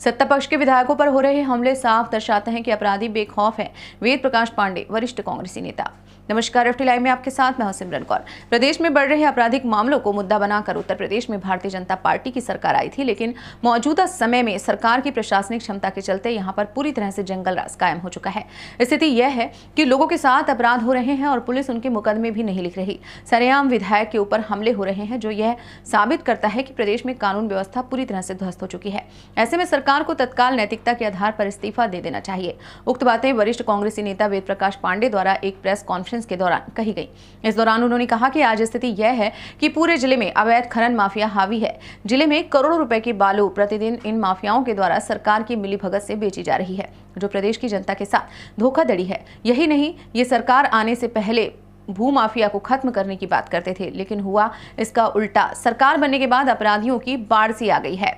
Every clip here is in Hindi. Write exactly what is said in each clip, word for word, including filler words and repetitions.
सत्ता पक्ष के विधायकों पर हो रहे हमले साफ दर्शाते हैं कि अपराधी बेखौफ हैं। वेद प्रकाश पांडे, वरिष्ठ कांग्रेसी नेता। नमस्कार, एफ टी लाइव में आपके साथ मैं हूं सिमरन कौर। प्रदेश में बढ़ रहे आपराधिक मामलों को मुद्दा बनाकर उत्तर प्रदेश में भारतीय जनता पार्टी की सरकार आई थी, लेकिन मौजूदा समय में सरकार की प्रशासनिक क्षमता के चलते यहां पर पूरी तरह से जंगल राज कायम हो चुका है। स्थिति यह है कि लोगों के साथ अपराध हो रहे हैं और पुलिस उनके मुकदमे भी नहीं लिख रही। सरेआम विधायक के ऊपर हमले हो रहे हैं, जो यह साबित करता है कि प्रदेश में कानून व्यवस्था पूरी तरह से ध्वस्त हो चुकी है। ऐसे में सरकार को तत्काल नैतिकता के आधार पर इस्तीफा दे देना चाहिए। उक्त बातें वरिष्ठ कांग्रेसी नेता वेद प्रकाश पांडे द्वारा एक प्रेस कॉन्फ्रेंस के दौरान कही गई। इस दौरान उन्होंने कहा कि आज स्थिति यह है कि पूरे जिले में अवैध खनन माफिया हावी है। जिले में करोड़ों रुपए की बालू प्रतिदिन इन माफियाओं के द्वारा सरकार की मिलीभगत से बेची जा रही है, जो प्रदेश की जनता के साथ धोखाधड़ी है। यही नहीं, ये सरकार आने से पहले भू माफिया को खत्म करने की बात करते थे, लेकिन हुआ इसका उल्टा। सरकार बनने के बाद अपराधियों की बाढ़ सी आ गई है।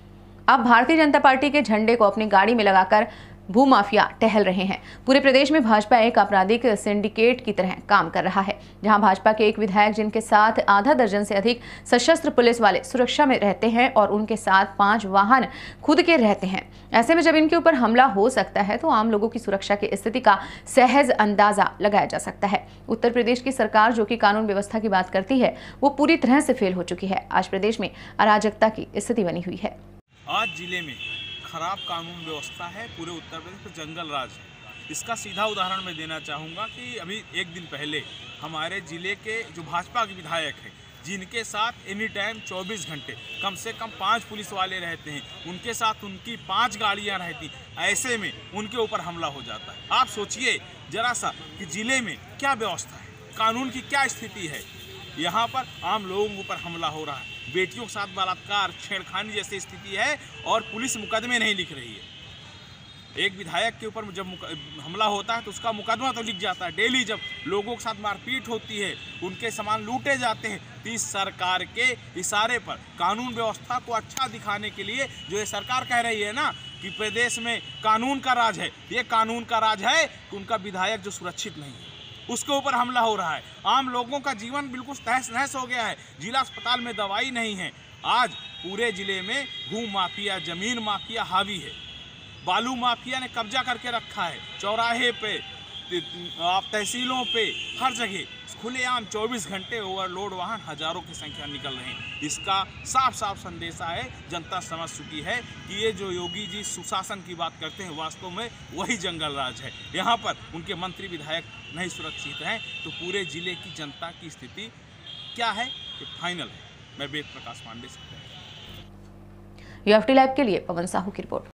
अब भारतीय जनता पार्टी के झंडे को अपनी गाड़ी में लगाकर भूमाफिया टहल रहे हैं। पूरे प्रदेश में भाजपा एक आपराधिक सिंडिकेट की तरह काम कर रहा है, जहां भाजपा के एक विधायक, जिनके साथ आधा दर्जन से अधिक सशस्त्र पुलिस वाले सुरक्षा में रहते हैं और उनके साथ पांच वाहन खुद के रहते हैं। ऐसे में जब इनके ऊपर हमला हो सकता है तो आम लोगों की सुरक्षा की स्थिति का सहज अंदाजा लगाया जा सकता है। उत्तर प्रदेश की सरकार, जो कि कानून व्यवस्था की बात करती है, वो पूरी तरह से फेल हो चुकी है। आज प्रदेश में अराजकता की स्थिति बनी हुई है। आज जिले में खराब कानून व्यवस्था है, पूरे उत्तर प्रदेश में जंगल राज है। इसका सीधा उदाहरण मैं देना चाहूँगा कि अभी एक दिन पहले हमारे ज़िले के जो भाजपा के विधायक हैं, जिनके साथ एनी टाइम चौबीस घंटे कम से कम पाँच पुलिस वाले रहते हैं, उनके साथ उनकी पाँच गाड़ियाँ रहती, ऐसे में उनके ऊपर हमला हो जाता है। आप सोचिए जरा सा कि ज़िले में क्या व्यवस्था है, कानून की क्या स्थिति है। यहाँ पर आम लोगों के ऊपर हमला हो रहा है, बेटियों के साथ बलात्कार, छेड़खानी जैसी स्थिति है और पुलिस मुकदमे नहीं लिख रही है। एक विधायक के ऊपर जब हमला होता है तो उसका मुकदमा तो लिख जाता है। डेली जब लोगों के साथ मारपीट होती है, उनके सामान लूटे जाते हैं, तो इस सरकार के इशारे पर कानून व्यवस्था को अच्छा दिखाने के लिए जो ये सरकार कह रही है ना कि प्रदेश में कानून का राज है, ये कानून का राज है कि उनका विधायक जो सुरक्षित नहीं है, उसके ऊपर हमला हो रहा है। आम लोगों का जीवन बिल्कुल तहस नहस हो गया है। जिला अस्पताल में दवाई नहीं है। आज पूरे जिले में भू माफिया, जमीन माफिया हावी है। बालू माफिया ने कब्जा करके रखा है। चौराहे पे, आप तहसीलों पे, हर जगह खुलेआम चौबीस घंटे ओवरलोड वाहन हजारों की संख्या निकल रहे हैं। इसका साफ साफ संदेशा है, जनता समझ चुकी है कि ये जो योगी जी सुशासन की बात करते हैं, वास्तव में वही जंगल राज है। यहाँ पर उनके मंत्री विधायक नहीं सुरक्षित हैं, तो पूरे जिले की जनता की स्थिति क्या है ये फाइनल है। मैं वेद प्रकाश पांडे से। एफ टी लाइव के लिए पवन साहू की रिपोर्ट।